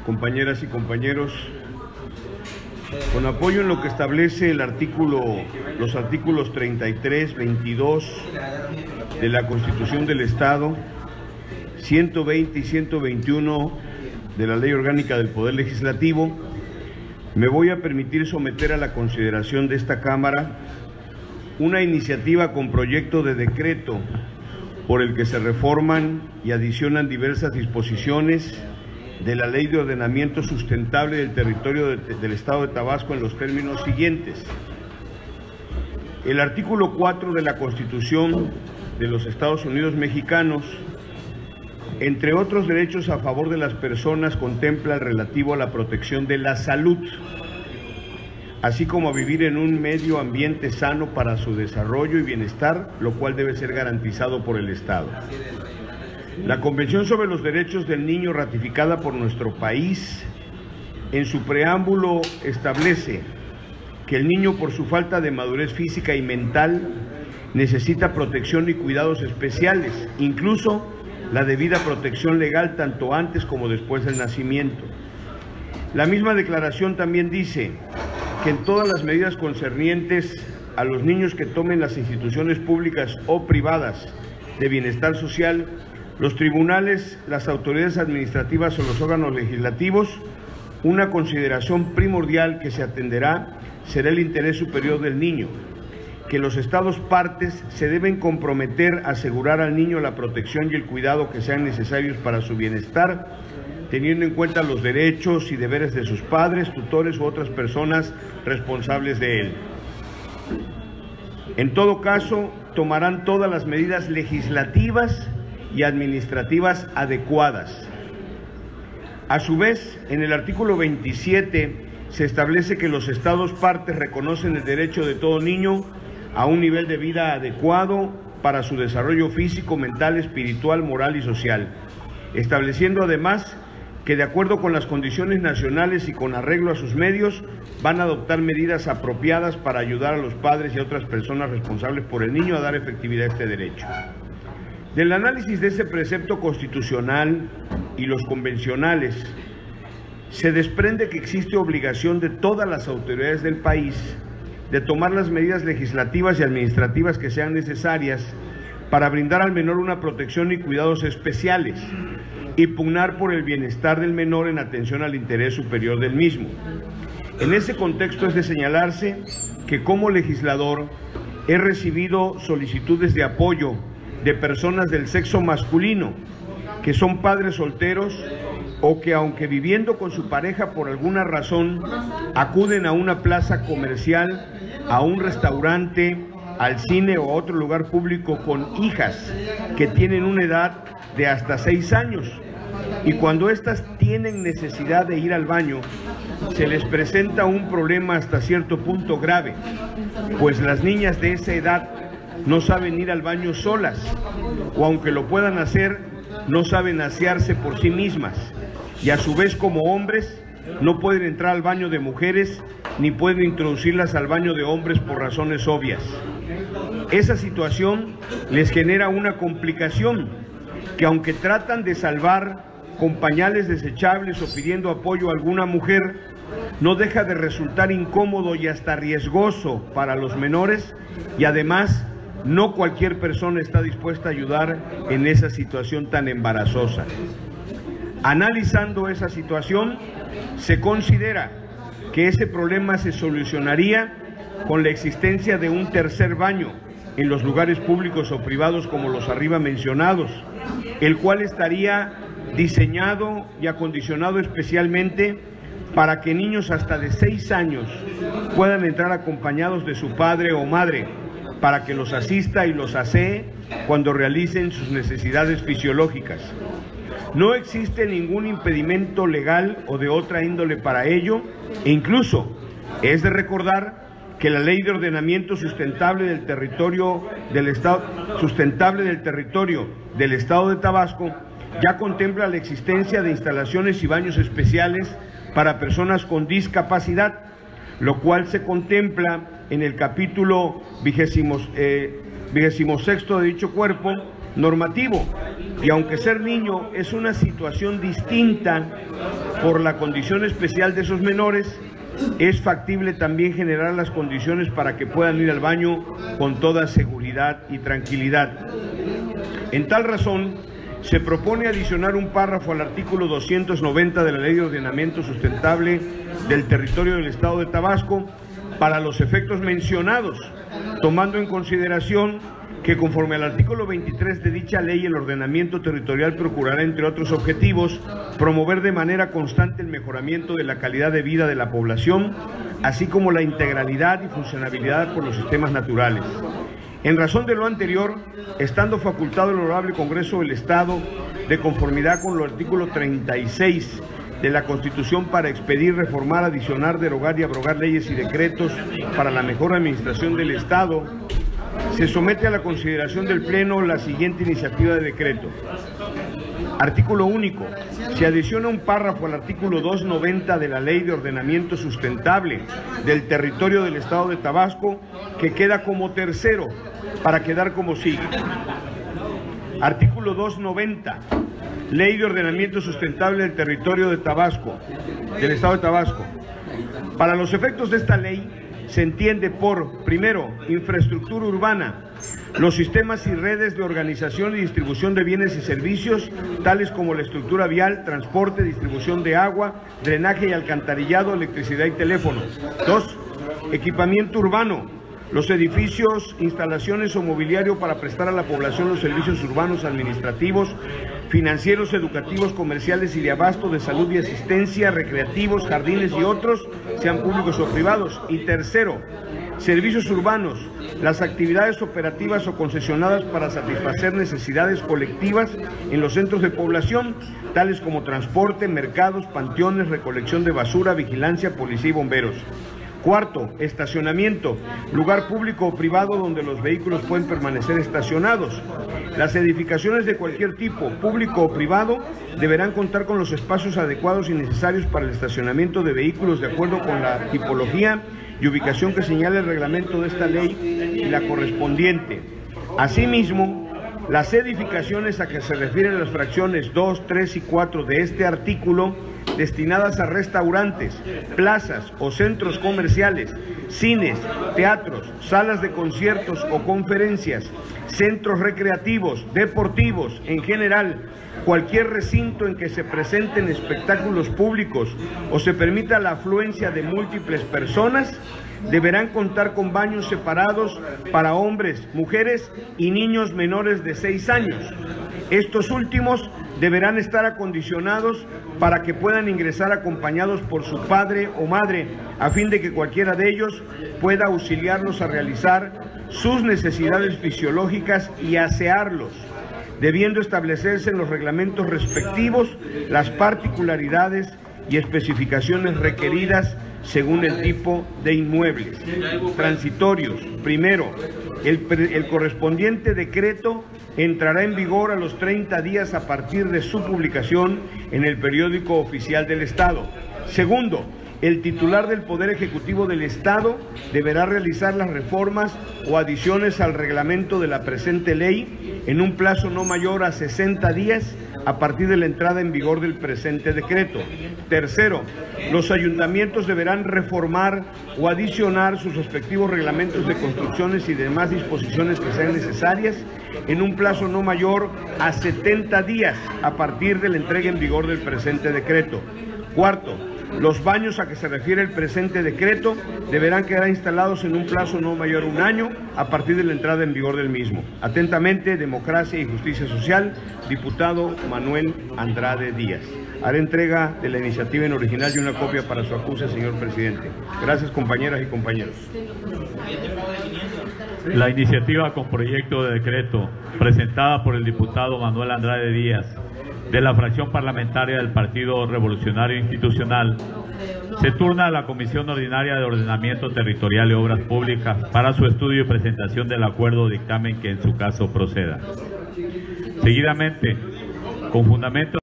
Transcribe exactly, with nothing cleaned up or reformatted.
compañeras y compañeros, con apoyo en lo que establece el artículo, los artículos treinta y tres, veintidós de la Constitución del Estado, ciento veinte y ciento veintiuno de la Ley Orgánica del Poder Legislativo, me voy a permitir someter a la consideración de esta Cámara una iniciativa con proyecto de decreto por el que se reforman y adicionan diversas disposiciones de la Ley de Ordenamiento Sustentable del Territorio de, del Estado de Tabasco en los términos siguientes. El artículo cuatro de la Constitución de los Estados Unidos Mexicanos, entre otros derechos a favor de las personas, contempla el relativo a la protección de la salud, así como a vivir en un medio ambiente sano para su desarrollo y bienestar, lo cual debe ser garantizado por el Estado. La Convención sobre los Derechos del Niño, ratificada por nuestro país, en su preámbulo establece que el niño, por su falta de madurez física y mental, necesita protección y cuidados especiales, incluso la debida protección legal tanto antes como después del nacimiento. La misma declaración también dice que en todas las medidas concernientes a los niños que tomen las instituciones públicas o privadas de bienestar social, los tribunales, las autoridades administrativas o los órganos legislativos, una consideración primordial que se atenderá será el interés superior del niño, que los estados partes se deben comprometer a asegurar al niño la protección y el cuidado que sean necesarios para su bienestar, teniendo en cuenta los derechos y deberes de sus padres, tutores u otras personas responsables de él. En todo caso, tomarán todas las medidas legislativas y administrativas adecuadas. A su vez, en el artículo veintisiete se establece que los estados partes reconocen el derecho de todo niño a un nivel de vida adecuado para su desarrollo físico, mental, espiritual, moral y social, estableciendo además que de acuerdo con las condiciones nacionales y con arreglo a sus medios, van a adoptar medidas apropiadas para ayudar a los padres y a otras personas responsables por el niño a dar efectividad a este derecho. Del análisis de ese precepto constitucional y los convencionales, se desprende que existe obligación de todas las autoridades del país de tomar las medidas legislativas y administrativas que sean necesarias para brindar al menor una protección y cuidados especiales y pugnar por el bienestar del menor en atención al interés superior del mismo. En ese contexto es de señalarse que como legislador he recibido solicitudes de apoyo de personas del sexo masculino que son padres solteros o que, aunque viviendo con su pareja por alguna razón, acuden a una plaza comercial, a un restaurante, al cine o a otro lugar público con hijas que tienen una edad de hasta seis años, y cuando éstas tienen necesidad de ir al baño, se les presenta un problema hasta cierto punto grave, pues las niñas de esa edad no saben ir al baño solas, o aunque lo puedan hacer, no saben asearse por sí mismas, y a su vez como hombres no pueden entrar al baño de mujeres ni pueden introducirlas al baño de hombres por razones obvias. Esa situación les genera una complicación que, aunque tratan de salvar con pañales desechables o pidiendo apoyo a alguna mujer, no deja de resultar incómodo y hasta riesgoso para los menores, y además no cualquier persona está dispuesta a ayudar en esa situación tan embarazosa. Analizando esa situación, se considera que ese problema se solucionaría con la existencia de un tercer baño en los lugares públicos o privados como los arriba mencionados, el cual estaría diseñado y acondicionado especialmente para que niños hasta de seis años puedan entrar acompañados de su padre o madre, para que los asista y los asee cuando realicen sus necesidades fisiológicas. No existe ningún impedimento legal o de otra índole para ello, e incluso es de recordar que la Ley de Ordenamiento Sustentable del Territorio del Estado, sustentable del territorio del Estado de Tabasco ya contempla la existencia de instalaciones y baños especiales para personas con discapacidad, lo cual se contempla en el capítulo vigésimo, eh, vigésimo sexto de dicho cuerpo, normativo. Y aunque ser niño es una situación distinta por la condición especial de esos menores, es factible también generar las condiciones para que puedan ir al baño con toda seguridad y tranquilidad. En tal razón, se propone adicionar un párrafo al artículo doscientos noventa de la Ley de Ordenamiento Sustentable del Territorio del Estado de Tabasco para los efectos mencionados, tomando en consideración que conforme al artículo veintitrés de dicha ley, el ordenamiento territorial procurará, entre otros objetivos, promover de manera constante el mejoramiento de la calidad de vida de la población, así como la integralidad y funcionabilidad por los sistemas naturales. En razón de lo anterior, estando facultado el Honorable Congreso del Estado, de conformidad con el artículo treinta y seis de la Constitución, para expedir, reformar, adicionar, derogar y abrogar leyes y decretos para la mejor administración del Estado, se somete a la consideración del Pleno la siguiente iniciativa de decreto. Artículo único. Se adiciona un párrafo al artículo doscientos noventa de la Ley de Ordenamiento Sustentable del Territorio del Estado de Tabasco, que queda como tercero, para quedar como sigue. Artículo doscientos noventa. Ley de Ordenamiento Sustentable del Territorio de Tabasco, del Estado de Tabasco. Para los efectos de esta ley, se entiende por, primero, infraestructura urbana, los sistemas y redes de organización y distribución de bienes y servicios, tales como la estructura vial, transporte, distribución de agua, drenaje y alcantarillado, electricidad y teléfono. Dos, equipamiento urbano, los edificios, instalaciones o mobiliario para prestar a la población los servicios urbanos, administrativos, financieros, educativos, comerciales y de abasto, de salud y asistencia, recreativos, jardines y otros, sean públicos o privados. Y tercero, servicios urbanos, las actividades operativas o concesionadas para satisfacer necesidades colectivas en los centros de población, tales como transporte, mercados, panteones, recolección de basura, vigilancia, policía y bomberos. Cuarto, estacionamiento, lugar público o privado donde los vehículos pueden permanecer estacionados. Las edificaciones de cualquier tipo, público o privado, deberán contar con los espacios adecuados y necesarios para el estacionamiento de vehículos de acuerdo con la tipología y ubicación que señala el reglamento de esta ley y la correspondiente. Asimismo, las edificaciones a que se refieren las fracciones dos, tres y cuatro de este artículo, destinadas a restaurantes, plazas o centros comerciales, cines, teatros, salas de conciertos o conferencias, centros recreativos, deportivos, en general, cualquier recinto en que se presenten espectáculos públicos o se permita la afluencia de múltiples personas, deberán contar con baños separados para hombres, mujeres y niños menores de seis años. Estos últimos deberán estar acondicionados para que puedan ingresar acompañados por su padre o madre, a fin de que cualquiera de ellos pueda auxiliarlos a realizar sus necesidades fisiológicas y asearlos, debiendo establecerse en los reglamentos respectivos las particularidades y especificaciones requeridas según el tipo de inmuebles. Transitorios. Primero, el, el correspondiente decreto entrará en vigor a los treinta días a partir de su publicación en el periódico oficial del Estado. Segundo, el titular del Poder Ejecutivo del Estado deberá realizar las reformas o adiciones al reglamento de la presente ley en un plazo no mayor a sesenta días a partir de la entrada en vigor del presente decreto. Tercero, los ayuntamientos deberán reformar o adicionar sus respectivos reglamentos de construcciones y demás disposiciones que sean necesarias en un plazo no mayor a setenta días a partir de la entrega en vigor del presente decreto. Cuarto, los baños a que se refiere el presente decreto deberán quedar instalados en un plazo no mayor a un año a partir de la entrada en vigor del mismo. Atentamente, Democracia y Justicia Social, diputado Manuel Andrade Díaz. Haré entrega de la iniciativa en original y una copia para su acuse, señor presidente. Gracias, compañeras y compañeros. La iniciativa con proyecto de decreto presentada por el diputado Manuel Andrade Díaz, de la fracción parlamentaria del Partido Revolucionario Institucional, se turna a la Comisión Ordinaria de Ordenamiento Territorial y Obras Públicas para su estudio y presentación del acuerdo o dictamen que en su caso proceda. Seguidamente, con fundamento